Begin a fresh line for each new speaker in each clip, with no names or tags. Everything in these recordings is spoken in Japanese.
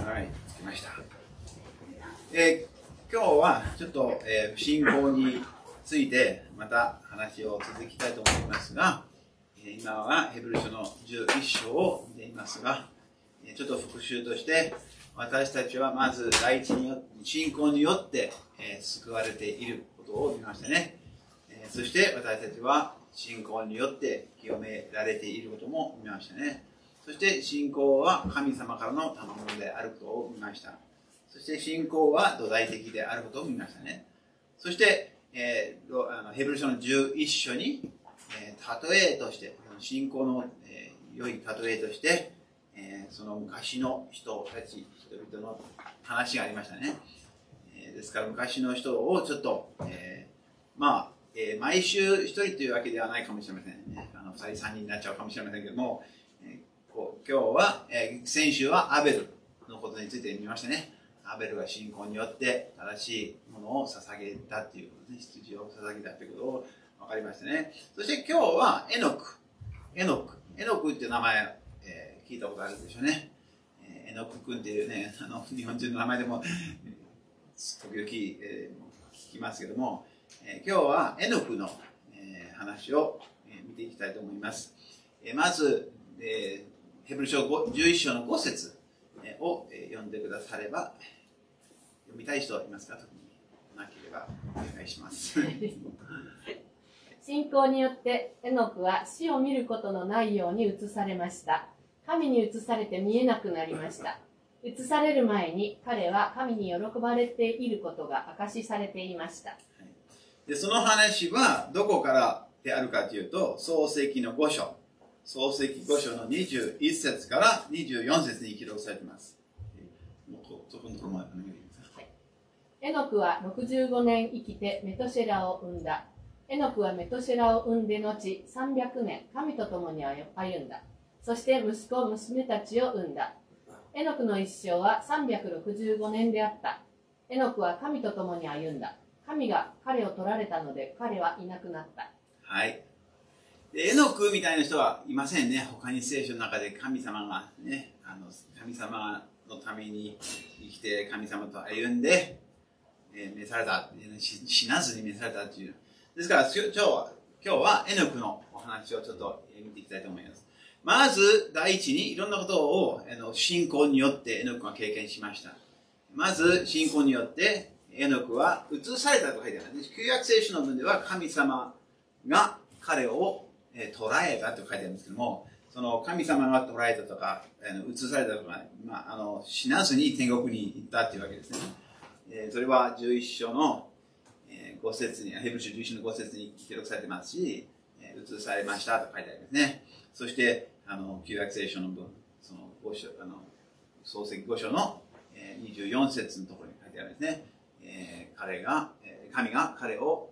はい、つきました。今日はちょっと、信仰についてまた話を続きたいと思いますが、今はヘブル書の11章を見ていますが、ちょっと復習として私たちはまず第一に信仰によって、救われていることを見ましたね。そして私たちは信仰によって清められていることも見ましたね。そして信仰は神様からの賜物であることを見ました。そして信仰は土台的であることを見ましたね。そして、ヘブル書の11章に、例えとして、信仰の、良い例えとして、その昔の人々の話がありましたね。ですから昔の人をちょっと、毎週一人というわけではないかもしれませんね。2人3人になっちゃうかもしれませんけども、今日は、先週はアベルのことについて見ましたね。アベルが信仰によって正しいものを捧げたっていうことですね。羊を捧げたということを分かりましたね。そして今日はエノクっていう名前、聞いたことあるでしょうね。エノク君っていうね、日本人の名前でも時々、聞きますけども、今日はエノクの、話を、見ていきたいと思います。まず、ヘブル書11章の5節を読んでくだされば、読みたい人いますか？特になければお願いします。
信仰によってエノクは死を見ることのないように移されました。神に移されて見えなくなりました。移される前に彼は神に喜ばれていることが証しされていました。
でその話はどこからであるかというと、創世記の5章の21節から24節に記録されています。
エノクは65年生きてメトシェラを産んだ。エノクはメトシェラを産んで後300年神と共に歩んだ。そして息子娘たちを産んだ。エノクの一生は365年であった。エノクは神と共に歩んだ。神が彼を取られたので彼はいなくなった。
はい。エノクみたいな人はいませんね。他に聖書の中で神様がね、神様のために生きて神様と歩んで、召された、死なずに召されたという。ですから今日はエノクのお話をちょっと見ていきたいと思います。まず第一にいろんなことを信仰によってエノクが経験しました。まず信仰によってエノクは移されたと書いてあるんです。旧約聖書の文では神様が彼を捕らえたと書いてあるんですけども、その神様が捕らえたとか移されたとか、死なずに天国に行ったというわけですね。それは11章の5節に、ヘブル書11章の5節に記録されてますし、移されましたと書いてありますね。そして旧約聖書の文、その5章創世記5章の24節のところに書いてあるんですね。神が彼を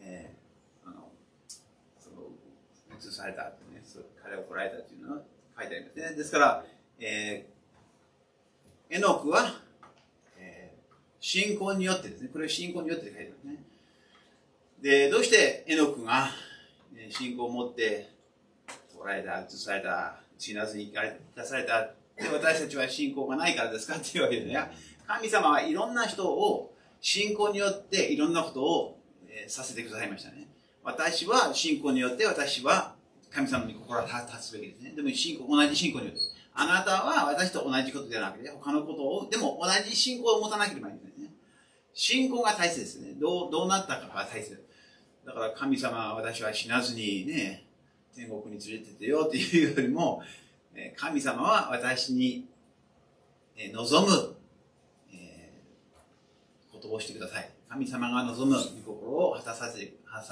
移された、彼を捕らえたというのが書いてありますね。ですから、エノクは、信仰によってですね、これは信仰によって書いてあるんですね。で、どうしてエノクが信仰を持って捕らえた、移された、死なずに出されたで私たちは信仰がないからですかっていうわけでね、神様はいろんな人を信仰によっていろんなことをさせてくださいましたね。私は信仰によって私は神様に心を立つべきですね。でも同じ信仰によって。あなたは私と同じことじゃなくて他のことを、でも同じ信仰を持たなければいけないね。信仰が大切ですね。どうなったかが大切。だから神様は私は死なずにね、天国に連れてってよっていうよりも、神様は私に望むことをしてください。神様が望む御心を果たさせ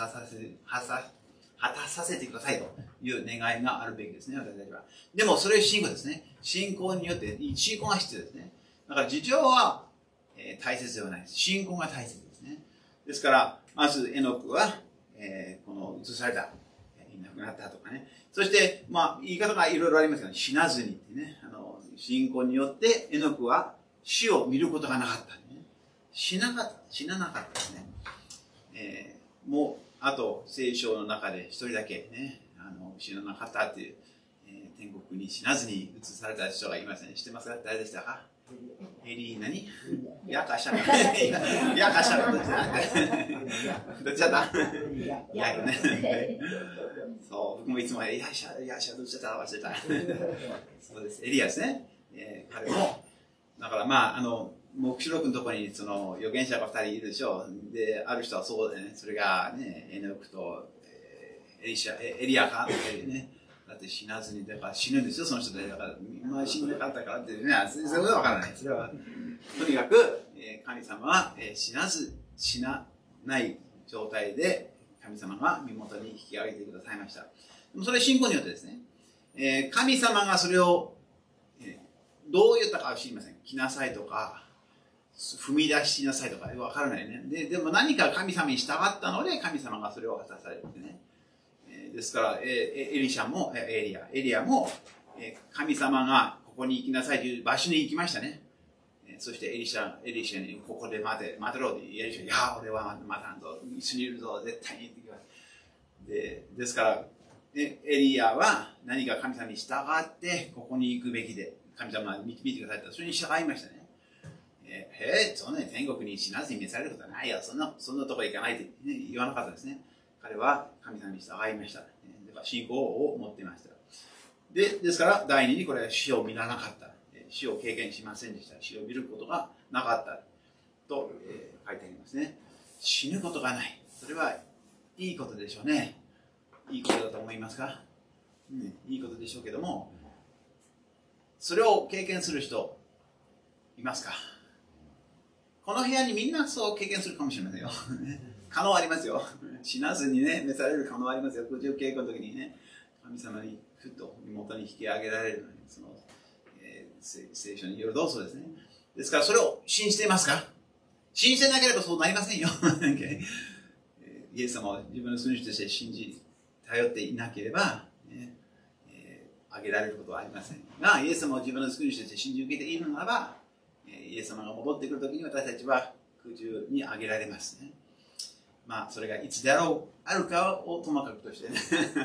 てくださいという願いがあるべきですね、私たちは。でもそれは信仰ですね。信仰によって信仰が必要ですね。だから事情は大切ではないです。信仰が大切ですね。ですからまずエノクはこの移された、いなくなったとかね。そして言い方がいろいろありますけど、死なずにってね、信仰によってエノクは死を見ることがなかった、ね。死ななかったですね。もうあと聖書の中で一人だけね、死ななかったっていう、天国に死なずに移された人がいません。知ってますか？誰でしたか？ エリー何ヤかシャかヤかシャかどっちだどっちだったヤよね。そう、僕もいつもヤシャどっちだった忘れた。そうです、エリアですね。彼も、だからまあ、黙示録のところにその預言者が2人いるでしょう。で、ある人はそうでね、それがね、エノクとエリアかってね。だって死なずに、だから死ぬんですよ、その人で。だから、まあ死んなかったからってね、そういうことはわからない。それは、とにかく、神様は死なない状態で、神様が身元に引き上げてくださいました。でもそれは信仰によってですね、神様がそれを、どう言ったかは知りません。来なさいとか、踏み出しなさいとか、わからないね。でも何か神様に従ったので、神様がそれを果たされるってね。ですから、エリアも、神様がここに行きなさいという場所に行きましたね。そしてエリシャにここで待てろとエリシャ、いや、俺は待たんぞ、一緒にいるぞ、絶対に行ってきます。ですから、エリアは何か神様に従って、ここに行くべきで、神様が見てくださいと、それに従いましたね。そんなに天国に死なずに召されることはないよ、そんなとこ行かないと、言わなかったですね。彼は神様に従いました。だから信仰を持っていました。ですから、第二にこれは死を見らなかった。死を経験しませんでした。死を見ることがなかったと、書いてありますね。死ぬことがない。それはいいことでしょうね。いいことだと思いますか？いいことでしょうけども、それを経験する人、いますか？この部屋にみんなそう経験するかもしれませんよ。可能ありますよ。死なずにね、召される可能ありますよ。空中経過の時にね、神様にふっと身元に引き上げられるのに、その、聖書によるとそうですね。ですから、それを信じていますか？信じてなければそうなりませんよ。イエス様を自分の信じとして頼っていなければ、あげられることはありませんが、イエス様を自分の救い主として信じ受けているならば、イエス様が戻ってくるときに私たちは空中にあげられますね。まあ、それがいつであるかをともかくとしてね。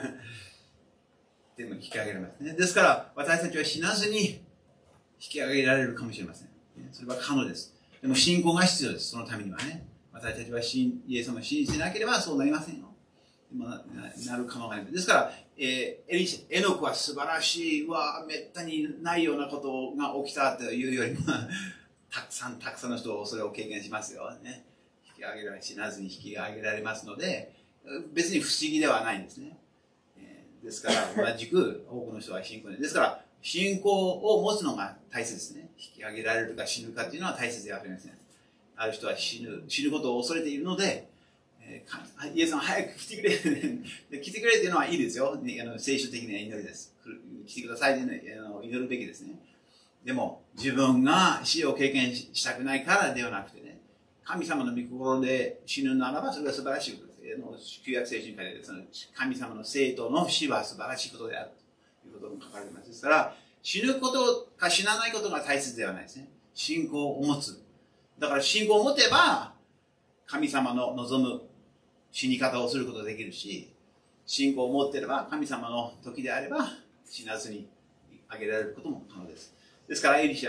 でも引き上げられますね。ですから、私たちは死なずに引き上げられるかもしれません。それは可能です。でも信仰が必要です。そのためにはね。私たちはイエス様を信じてなければそうなりませんよ。でもなる可能があります。ですから、エノクは素晴らしい、めったにないようなことが起きたというよりも、たくさんの人をそれを経験しますよね。引き上げられ、死なずに引き上げられますので、別に不思議ではないんですね。ですから、同じく多くの人は信仰ですから、信仰を持つのが大切ですね。引き上げられるか死ぬかっていうのは大切ではありません。ある人は死ぬことを恐れているので、イエス様早く来てくれ。来てくれっていうのはいいですよ。聖書的な祈りです。来てくださいというのを祈るべきですね。でも、自分が死を経験したくないからではなくてね、神様の御心で死ぬならばそれは素晴らしいことです。旧約聖書に書いてある神様の生徒の死は素晴らしいことであるということも書かれています。ですから、死ぬことか死なないことが大切ではないですね。信仰を持つ。だから信仰を持てば、神様の望む死に方をすることができるし、信仰を持っていれば、神様の時であれば、死なずにあげられることも可能です。ですから、エノ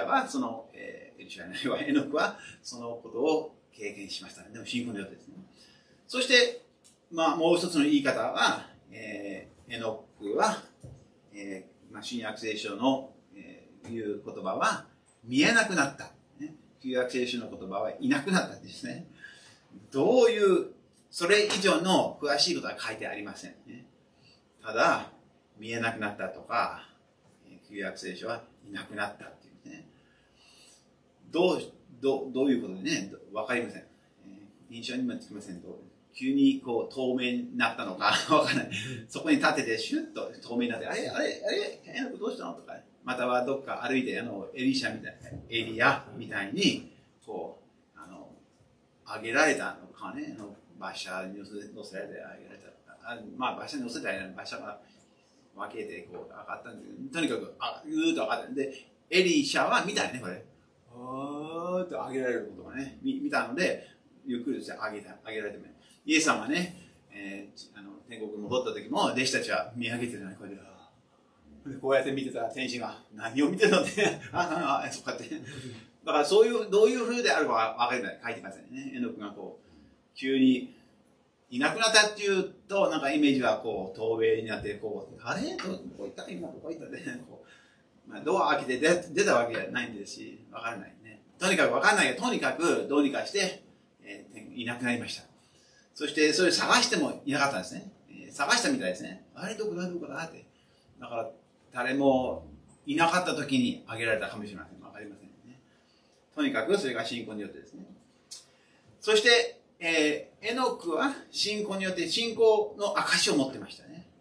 クはそのことを経験しましたね。でも信仰によってですね。そして、もう一つの言い方は、エノクは、新約聖書の、いう言葉は、見えなくなった。旧約聖書の言葉はいなくなったんですね。どういう、それ以上の詳しいことは書いてありませんね。ただ、見えなくなったとか、旧約聖書はいなくなったっていうね。どういうことでね、わかりません。印象にもつきませんと。急にこう透明になったのかわからない。そこに立ててシュッと透明になって、あれどうしたのとか、またはどっか歩いてエリアみたいにこう上げられたのかね、馬車に乗せられて上げられた。馬車に乗せたら馬車が分けてこう上がったんですけど、とにかくぐーっと上がったんで、エリシャは見たよねこれ。と上げられることがね見たので、ゆっくりとして上げられてもね。イエス様がね、天国に戻った時も弟子たちは見上げてるのにこれでこうやって見てたら天使が何を見てるのってそっかって。だからそういうどういう風であるかは分かりない書いてませんね。エノクがこう急にいなくなったっていうとなんかイメージはこう透明になってこうあれどこ行った今どこ行ったでこう、まあ、ドア開けて出たわけじゃないんですし分からないね。とにかく分からないけどとにかくどうにかして、いなくなりました。そしてそれ探してもいなかったんですね。探したみたいですね。あれどこだどこだって。だから誰もいなかった時にあげられたかもしれません。わかりませんね。とにかくそれが信仰によってですね。そして、エノクは信仰によって信仰の証を持ってましたね。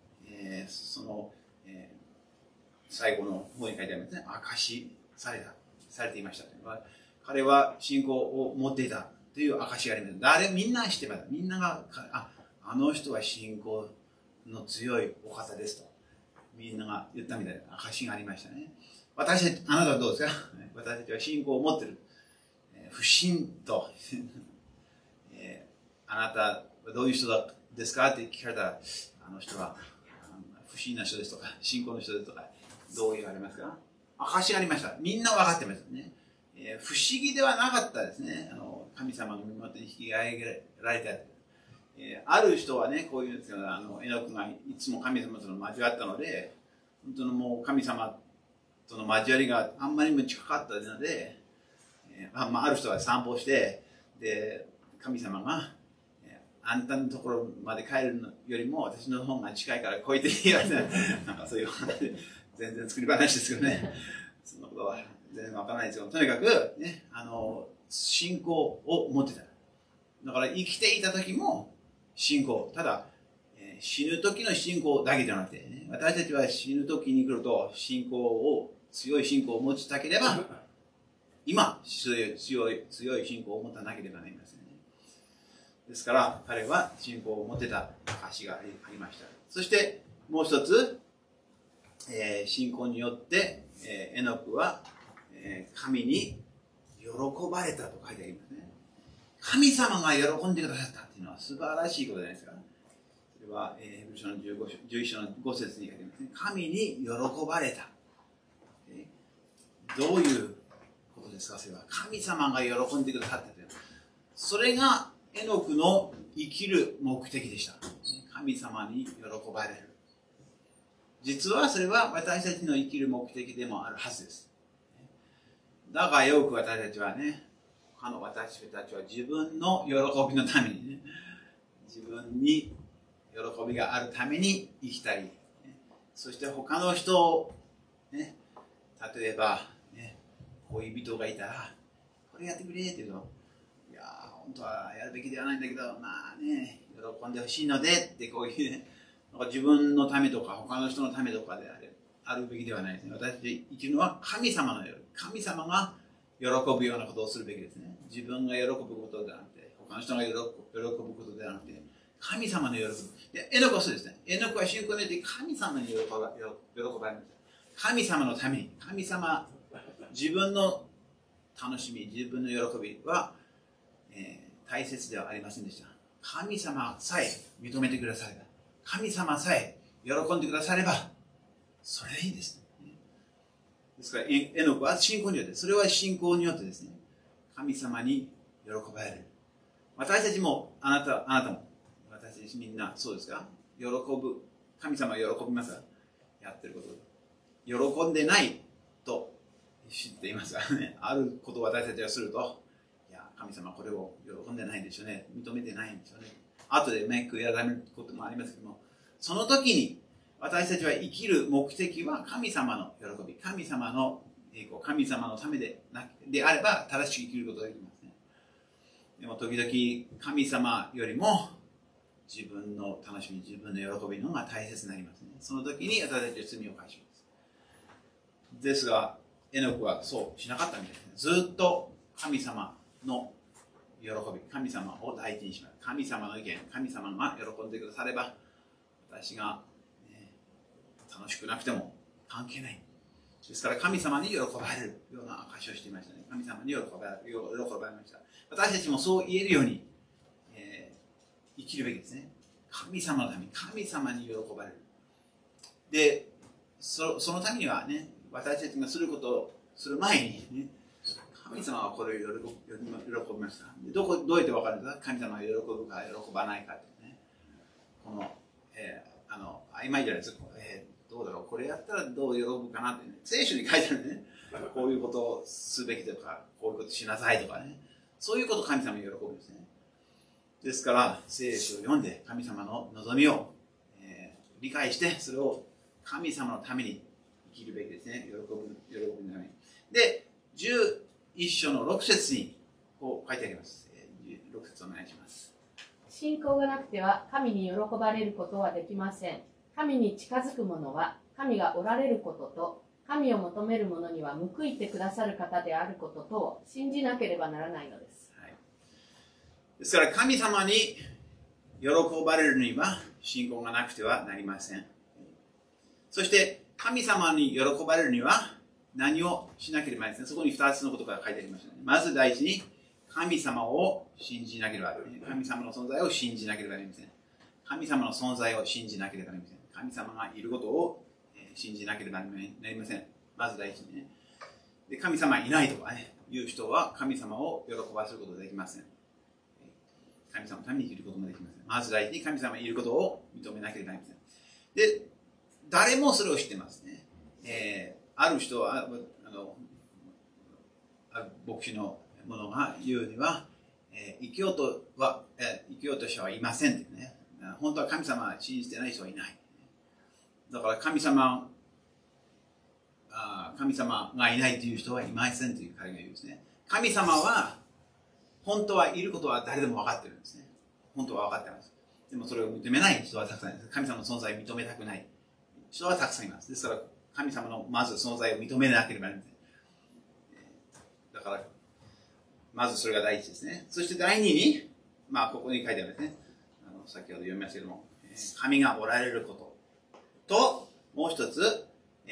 最後の方に書いてありますね。証されていました。彼は信仰を持っていたという証があります。みんな知ってます。みんながあの人は信仰の強いお方ですとみんなが言ったみたいな証がありましたね。あなたはどうですか？私たちは信仰を持っている。不信と、あなたはどういう人ですかって聞かれたら、あの人は不信な人ですとか、信仰の人ですとか、どう言われますか？証がありました。みんな分かってますね。不思議ではなかったですね。神様の身元に引き上げられた。ある人はね、こういうんですけど、エノクがいつも神様との交わったので、本当のもう神様との交わりがあんまりも近かったので、ある人は散歩して、で、神様が、あんたのところまで帰るのよりも私の方が近いから来いって言われて、なんかそういう話、全然作り話ですけどね、そんなことは全然わからないですけど、とにかく、ね、信仰を持ってた。だから生きていた時も信仰、ただ、死ぬ時の信仰だけじゃなくて、ね、私たちは死ぬ時に来ると強い信仰を持ちたければ、今強い信仰を持たなければなりませんね。ですから彼は信仰を持ってた証がありました。そしてもう一つ、信仰によって、エノクは、神に喜ばれたと書いてありますね。神様が喜んでくださったっていうのは素晴らしいことじゃないですか。それは、ヘブル書の11章の5節に書いてありますね。神に喜ばれた。どういうことですか？それは神様が喜んでくださったという。それがエノクの生きる目的でした。神様に喜ばれる。実はそれは私たちの生きる目的でもあるはずです。だからよく私たちはね、他の私たちは自分の喜びのためにね、自分に喜びがあるために生きたり、そして他の人を、ね、例えば、ね、恋人がいたら、これやってくれって言うと、いやー、本当はやるべきではないんだけど、まあね、喜んでほしいのでってこういうね、なんか自分のためとか他の人のためとかであるべきではないですね。私たち生きるのは神様の神様が喜ぶようなことをするべきですね。自分が喜ぶことではなくて、他の人が喜ぶことではなくて、神様の喜ぶ。エノクはそうですね。エノクは信仰によって神様に喜ばれました。神様のために、自分の楽しみ、自分の喜びは、大切ではありませんでした。神様さえ認めてくだされば、神様さえ喜んでくだされば、それでいいです。ですから、エノクは信仰によって、それは信仰によってですね、神様に喜ばれる。私たちも、あなたも、私たちみんなそうですか？神様は喜びますか？やってること。喜んでないと知っていますからね。あることを私たちがすると、いや、神様これを喜んでないんでしょうね。認めてないんでしょうね。後で悔い改めることもありますけども、その時に私たちは生きる目的は神様の喜び、神様の栄光、神様のためであれば正しく生きることができますね。でも時々神様よりも自分の楽しみ、自分の喜びの方が大切になりますね。その時に私たちは罪を犯します。ですが、エノクはそうしなかったみたいですね。ずっと神様の喜び、神様を大事にします。神様の意見、神様が喜んでくだされば、私が、楽しくなくても関係ない。ですから神様に喜ばれるような証をしていましたね。神様に喜ばれました。私たちもそう言えるように、生きるべきですね。神様のために、神様に喜ばれる。で、 そのためにはね、私たちがすることをする前に、ね、神様はこれを喜びました。どうやって分かるんですか？神様が喜ぶか喜ばないかってね。この、曖昧じゃないですか。どうだろう、これやったらどう喜ぶかなってね。聖書に書いてあるね。こういうことをすべきとか、こういうことしなさいとかね。そういうことを神様に喜ぶんですね。ですから、聖書を読んで神様の望みを、理解して、それを神様のために生きるべきですね。喜ぶために。で、11章の6節にこう書いてあります。6節お願いします。
信仰がなくては神に喜ばれることはできません。神に近づく者は神がおられることと、神を求める者には報いてくださる方であることとを信じなければならないのです。
はい、ですから神様に喜ばれるには信仰がなくてはなりません。そして神様に喜ばれるには何をしなければいけないですね。そこに2つのことが書いてありましたね。まず第一に神様を信じなければなりません。神様の存在を信じなければなりません。神様の存在を信じなければなりません。神様がいることを信じなければなりません。まず第一にね。で、神様いないとかね、いう人は神様を喜ばせることができません。神様のために生きることもできません。まず第一に神様がいることを認めなければなりません。で、誰もそれを知ってますね。ある人は、牧師の者が言うには、生きようとしてはいませんってね。本当は神様を信じてない人はいない。だから神様がいないという人はいませんという彼が言うんですね。神様は本当はいることは誰でも分かってるんですね。本当は分かってます。でもそれを認めない人はたくさんいます。神様の存在を認めたくない人はたくさんいます。ですから神様のまず存在を認めなければなりません。だからまずそれが第一ですね。そして第二に、ここに書いてあるんですね。先ほど読みましたけども、神がおられることと、もう一つ、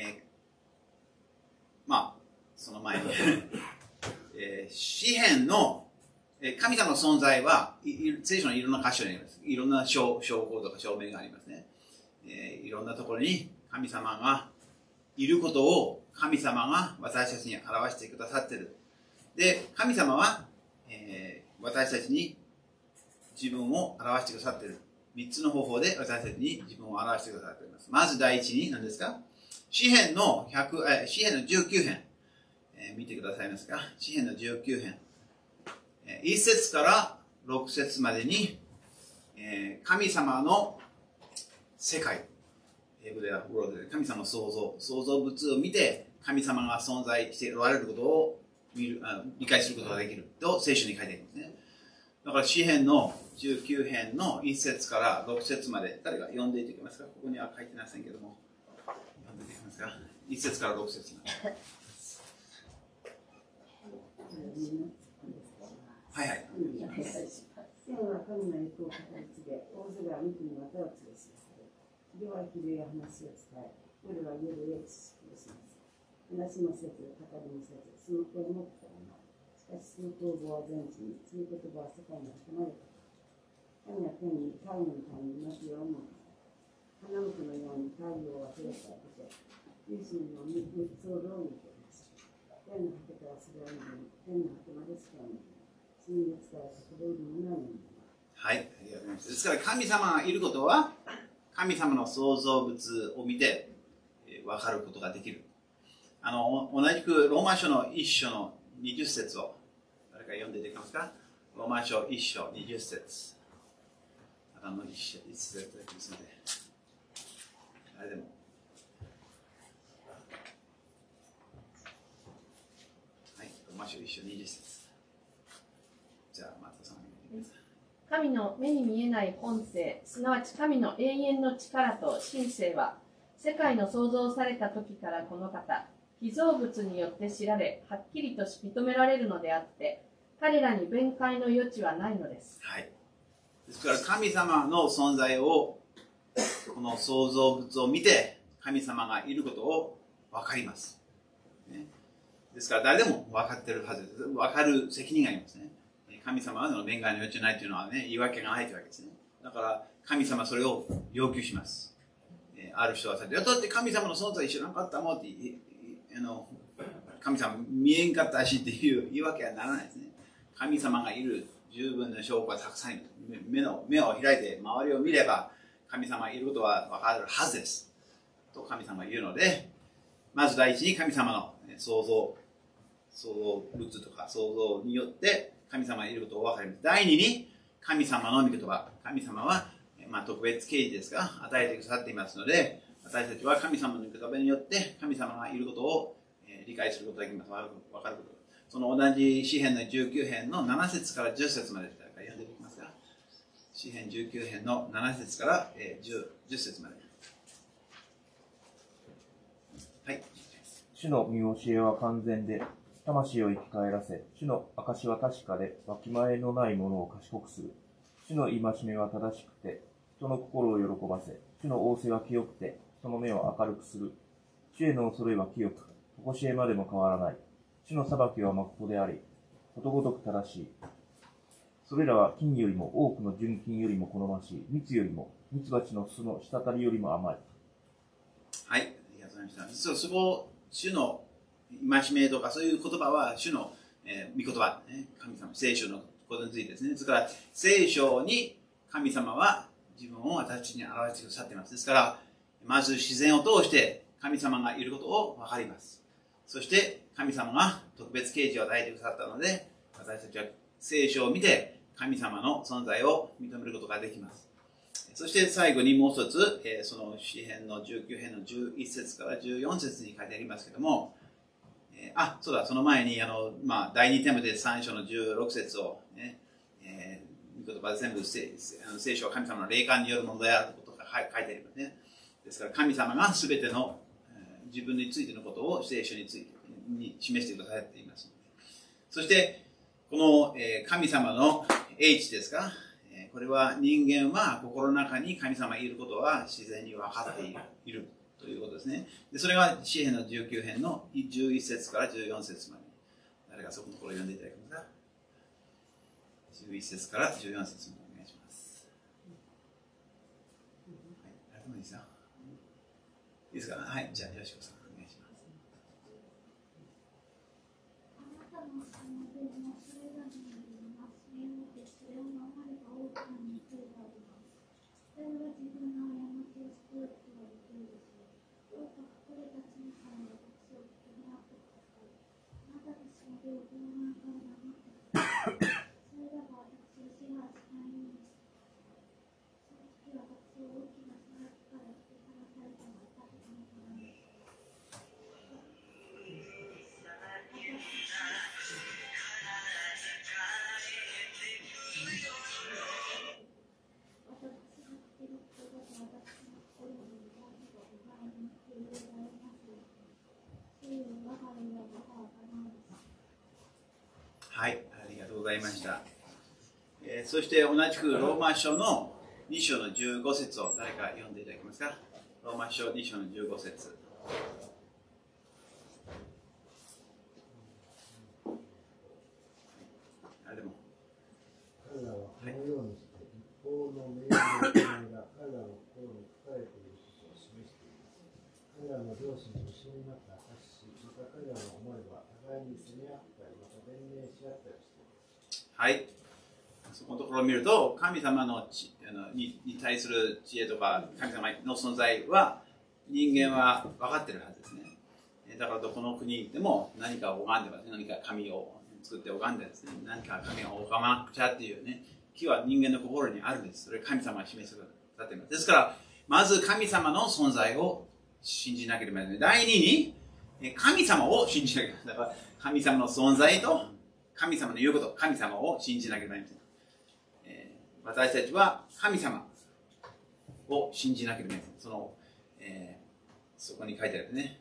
その前に、詩篇の、神様の存在は、聖書のいろんな箇所にあります。いろんな証拠とか証明がありますね。いろんなところに神様がいることを、神様が私たちに表してくださっている。で、神様は、私たちに自分を表してくださっている。3つの方法で私たちに自分を表してくださっています。まず第一に何ですか？詩篇の19編、見てくださいますか？詩篇の19編。1節から6節までに、神様の世界、英語では神様の創造物を見て、神様が存在しておられることを理解することができると聖書に書いてありますね。だから詩篇の19編の1節から6節まで、誰が読んでいてくれますか？ここには書いてませんけども、読んでいてくれますか？1節から6節まで。はいはい。
天は神の意向を語り継げ、大空は御国の綿を告げ知らされ、昼は昼へ話を伝え、夜は夜へ知識をします。話もせず、語りもせず、その声も聞かれない。しかし、その逃亡は全地に、その言葉は世界の果てまでかかる。神は天に太陽の谷になきようもない。花婿のように太陽は広さを開けて、有心の三つをどう見ています。天の果てからそれを見る、天の果てまでそれを見る。
はい、ありがとうございます。ですから神様がいることは神様の創造物を見て分かることができる。同じくローマ書の1章の20節を誰か読んでいただけますか？ローマ書1章20節。1節ですので誰でも。はい、ローマ書1章20節。
神の目に見えない本性、すなわち神の永遠の力と神性は、世界の創造された時からこの方、被造物によって知られ、はっきりと認められるのであって、彼らに弁解の余地はないのです。
はい。ですから神様の存在を、この創造物を見て、神様がいることを分かります。ね、ですから誰でも分かってるはずです。分かる責任がありますね。神様は弁解の余地ないというのはね、言い訳がないというわけですね。だから神様はそれを要求します。 ある人はさ、だって神様の存在知らなかったもんって、神様見えんかったしっていう言い訳はならないですね。神様がいる十分な証拠がたくさんいる。目を開いて周りを見れば神様がいることは分かるはずです。と神様が言うので、まず第一に神様の創造物とか創造によって神様がいることを分かります。第二に神様の御言葉。神様は、特別啓示ですが与えてくださっていますので、私たちは神様の御言葉によって神様がいることを理解することができます。分かること。その同じ詩編の19編の7節から10節まで読んでいきますが、詩編19編の7節から10節まで。はい。
主の見教えは完全で、魂を生き返らせ、主の証は確かで、わきまえのないものを賢くする。主の戒めは正しくて、人の心を喜ばせ、主の仰せは清くて、人の目を明るくする。主への恐れは清く、とこしえまでも変わらない。主の裁きは誠であり、ことごとく正しい。それらは金よりも多くの純金よりも好ましい。蜜よりも、蜜蜂の巣の滴りよりも甘い。
はい、ありがとうございました。実はそこ、主の戒めとかそういう言葉は主の、御言葉、神様、聖書のことについてですね。ですから、聖書に神様は自分を私たちに表してくださっています。ですから、まず自然を通して神様がいることを分かります。そして神様が特別啓示を与えてくださったので、私たちは聖書を見て神様の存在を認めることができます。そして最後にもう一つ、その詩編の19編の11節から14節に書いてありますけども、そうだ、その前に第2テモテ3章の16節を、御言葉で全部聖書は神様の霊感によるものであることが書いてありますね。ですから神様が全ての自分についてのことを聖書に示してくださっています。そしてこの神様の英知ですか、これは人間は心の中に神様がいることは自然に分かっているということですね。でそれが詩編の19編の11節から14節まで。誰がそこのところを読んでいただけますか。11節から14節までお願いします。はい、誰でもいいですよ。いいですか。はい、じゃあよしこさんお願いします。
あなたのその分のそれらによります目を見てそれを守れば大きな報いがあります。それは自分の過ちを救うことができるでしょう。どうか隠れた小さな私を聞きにあってください。あなたのしもべを傲慢から守ってください。それらが私を支配しないようにしてください。その時私を大きな裁きから引き離されたのは確かなためです。
はい、ありがとうございました。そして同じくローマ書の2章の15節を誰か読んでいただけますか。ローマ書2章の15節。誰でも。
彼らはこのようにして一方の命令の決めが彼らの心に書かれていることを示しています。彼らの両親と一緒になって証し、また彼らの思いは互いに責め合ったり、また弁明し合ったりしています。
はい。そこのところを見ると、神様に対する知恵とか、神様の存在は人間は分かっているはずですね。だからどこの国でも何かを拝んでますね。何か神を作って拝んでですね。何か神を拝まなくちゃっていうね、気は人間の心にあるんです。それを神様が示してくださっています。ですから、まず神様の存在を信じなければいけない。第二に、神様を信じなければいけない。だから、神様の存在と神様の言うこと、神様を信じなければいけない。私たちは神様を信じなければいけない。そこに書いてあるね。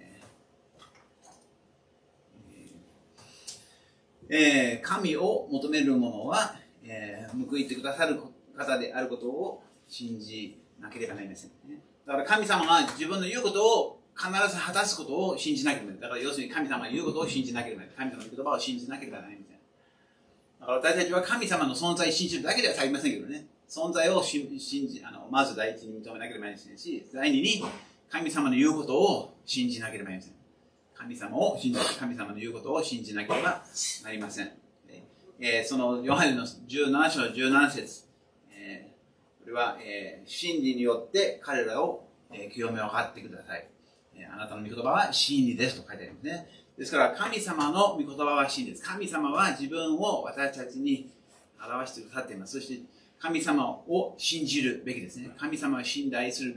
神を求める者は、報いてくださる方であることを信じなければなりません、ね。だから神様が自分の言うことを必ず果たすことを信じなければなりません。だから要するに神様が言うことを信じなければなりません。神様の言葉を信じなければなりません。 だから私たちは神様の存在を信じるだけでは足りませんけどね。存在をまず第一に認めなければいけないし、第二に神様の言うことを信じなければいけません。神様の言うことを信じなければなりません。そのヨハネの17章17節、これは、真理によって彼らを、清め分かってください。あなたの御言葉は真理ですと書いてありますね。ですから神様の御言葉は真理です。神様は自分を私たちに表してくださっています。そして神様を信じるべきですね。神様は信頼する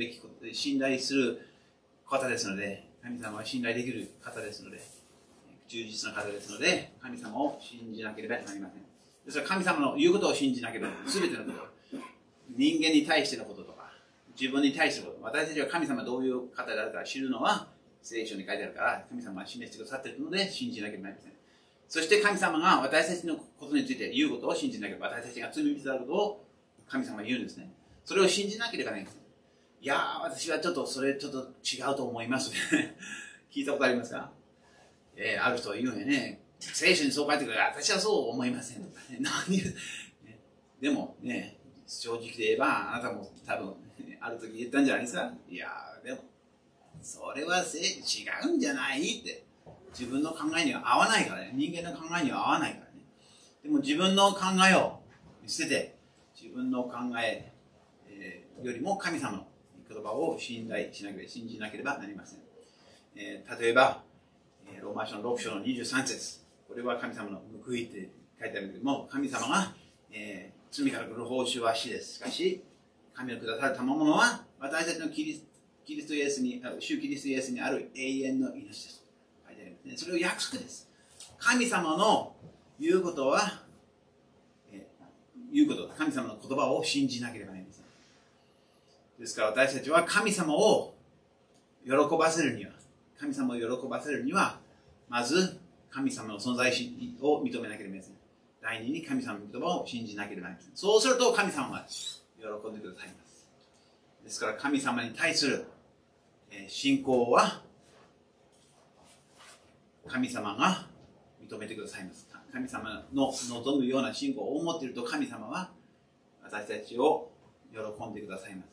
方ですので、神様は信頼できる方ですので、忠実な方ですので、神様を信じなければなりません。ですから神様の言うことを信じなければ、すべてのこと、人間に対してのこととか、自分に対してのこと、私たちは神様がどういう方であるか知るのは聖書に書いてあるから、神様が示してくださっているので信じなければなりません。そして神様が私たちのことについて言うことを信じなければ、私たちが罪人であることを神様が言うんですね。それを信じなければなりません。いやー、私はそれちょっと違うと思います。聞いたことありますか？ある人は言うんよね。聖書にそう書いてくるから、私はそう思いませんとかね。でもね、正直で言えば、あなたも多分、ある時言ったんじゃないですか。いやー、でも、それは違うんじゃないって。自分の考えには合わないからね。人間の考えには合わないからね。でも自分の考えを捨てて、自分の考え、よりも神様の言葉を信じなければなりません。例えば、ローマ書の6章の23節、これは神様の報いって書いてあるけれども、神様が、罪から来る報酬は死です。しかし、神の下されたものは、私たちの主キリストイエスにある永遠の命です。書いてありますね。それを約束です。神様の言うことは、神様の言葉を信じなければなりません。ですから私たちは神様を喜ばせるには、まず神様の存在を認めなければなりません。第二に神様の言葉を信じなければなりません。そうすると神様が喜んでくださいます。ですから神様に対する信仰は神様が認めてくださいます。神様の望むような信仰を持っていると神様は私たちを喜んでくださいます。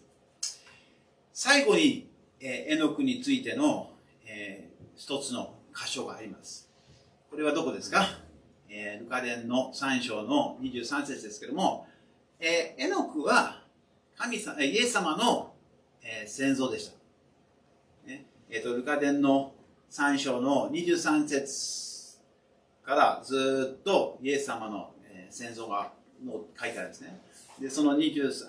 最後にエノクについての一つの箇所があります。これはどこですか？ルカ伝の3章の23節ですけれども、エノクはイエス様の先祖でした。ルカ伝の3章の23節からずっとイエス様の先祖が書いてあるんですね。でその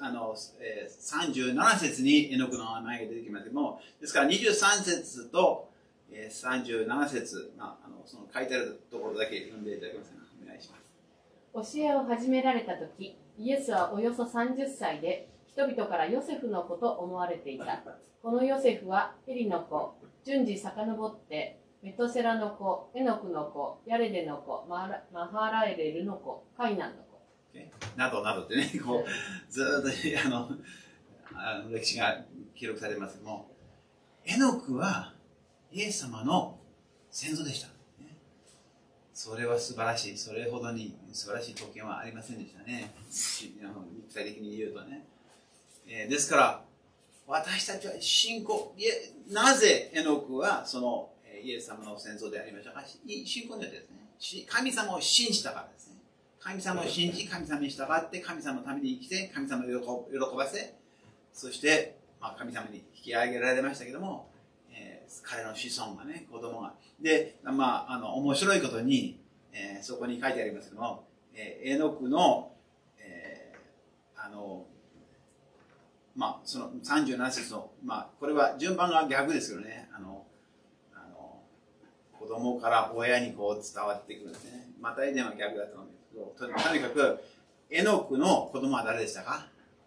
37節にエノクの名前が出てきますけども、ですから23節と37節、その書いてあるところだけ読んでいただけますか。お願いします。
教えを始められた時、イエスはおよそ30歳で、人々からヨセフの子と思われていた。このヨセフはヘリの子、順次遡ってメトセラの子、エノクの子、ヤレデの子、マハラエレルの子、カイナンの子
などなどってね、こうずっと歴史が記録されてますけども、エノクはイエス様の先祖でした。それは素晴らしい。それほどに素晴らしい特権はありませんでしたね。肉体的に言うとね。ですから、私たちはなぜエノクはそのイエス様の先祖でありましたか？信仰によってですね。神様を信じたからですね。神様を信じ、神様に従って、神様のために生きて、神様を喜ばせ、そして、神様に引き上げられましたけども、彼の子孫がね、子供が。で、面白いことに、そこに書いてありますけども、エノクの、その37節の、これは順番が逆ですけどね、子供から親にこう伝わってくるんですね。マタイ伝は逆だと思うんですけど、とにかく、エノクの子供は誰でしたか？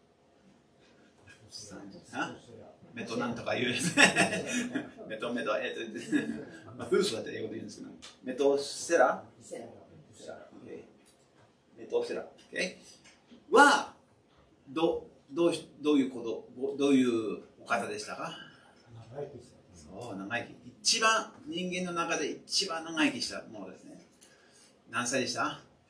メトなんとか言うですね。メト、フルスだって英語で言うんですけど、メトセラは、どういうお方でしたか？そう、長生き。人間の中で一番長生きしたものですね。何歳でした？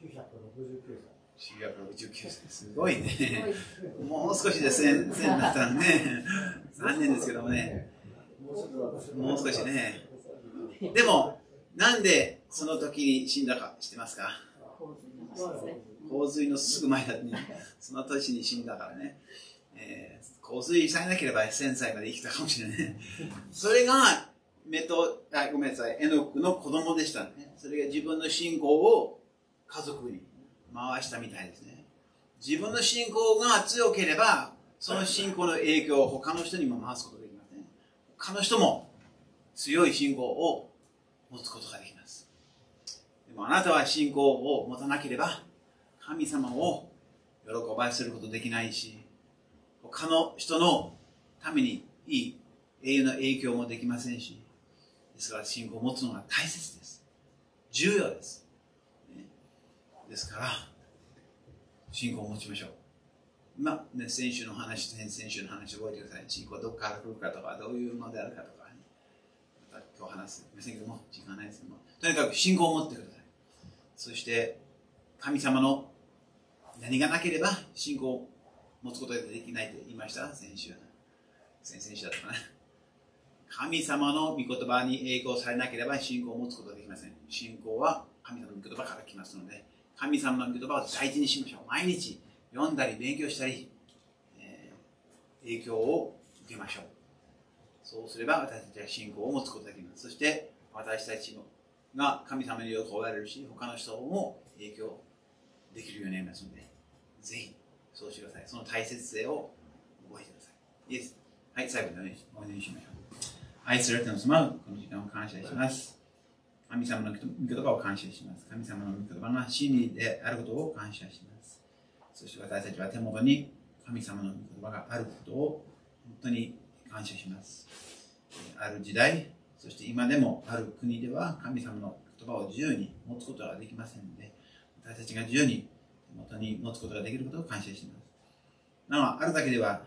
969歳。
歳。すごいね。もう少しで1000になったらね、残念ですけどもね。もう少しね。でも、なんでその時に死んだか知ってますか？洪水のすぐ前だってね、その年に死んだからね。洪水さえなければ1000歳まで生きたかもしれない。それがごめんなさい、エノクの子供でしたね。それが自分の信仰を家族に回したみたいですね。自分の信仰が強ければ、その信仰の影響を他の人にも回すことができますね。他の人も強い信仰を持つことができます。でもあなたは信仰を持たなければ、神様を喜ばせることできないし、他の人のためにいい永遠の影響もできませんし、ですから信仰を持つのが大切です。重要です。ですから、信仰を持ちましょう。先週の話覚えてください。信仰はどこから来るかとか、どういうのであるかとかね。また今日話すませんけども、時間ないですけども。とにかく信仰を持ってください。そして、神様の何がなければ信仰を持つことができないと言いました。先々週だったかな。神様の御言葉に影響されなければ信仰を持つことができません。信仰は神様の御言葉から来ますので、神様の御言葉を大事にしましょう。毎日読んだり勉強したり、影響を受けましょう。そうすれば私たちは信仰を持つことができます。そして私たちが神様に喜ばれるし、他の人も影響できるようになりますので、ぜひそうしてください。その大切さを覚えてください。いいです。はい、最後にお祈りしましょう。愛する天の様、この時間を感謝します。神様の御言葉を感謝します。神様の御言葉が真理であることを感謝します。そして私たちは手元に神様の御言葉があることを本当に感謝します。ある時代、そして今でもある国では神様の言葉を自由に持つことができませんので、私たちが自由に手元に持つことができることを感謝します。あるだけでは、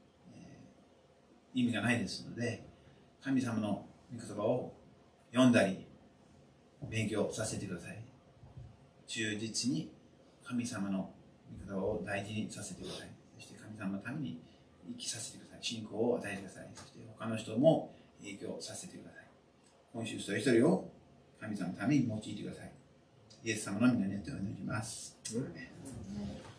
意味がないですので、神様の御言葉を読んだり勉強させてください。忠実に神様の御言葉を大事にさせてください。そして神様のために生きさせてください。信仰を与えてください。そして他の人も影響させてください。今週一人一人を神様のために用いてください。イエス様の皆によってお願いします。